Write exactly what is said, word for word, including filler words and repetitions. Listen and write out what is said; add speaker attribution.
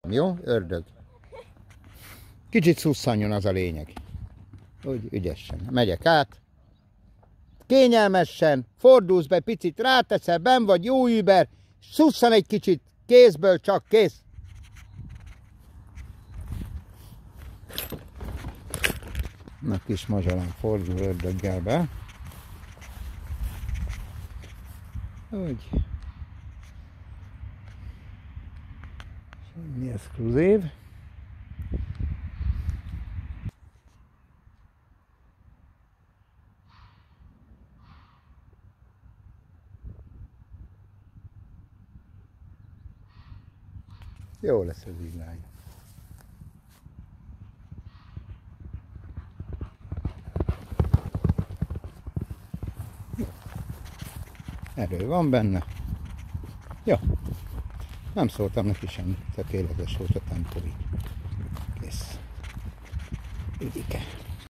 Speaker 1: Jó, ördög. Kicsit szusszanjon, az a lényeg. Úgy ügyesen. Megyek át. Kényelmesen, fordulsz be picit, ráteszel, benn vagy, jó über, szusszan egy kicsit, kézből csak, kész. Na, kis mazsalán fordul ördöggel be. Úgy. Semmi exkluzív. Jó lesz az irány. Erő van benne. Jó. Nem szóltam neki semmi. Tökéletes volt a tempó. Kész. Ügyike.